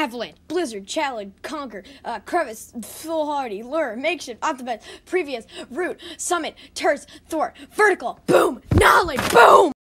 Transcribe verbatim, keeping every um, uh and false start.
Avalanche, Blizzard, Challenge, Conquer, uh, Crevice, Foolhardy, Lure, Makeshift, Optimus, Previous, Root, Summit, Terse, Thor, Vertical, Boom, Knowledge, Boom!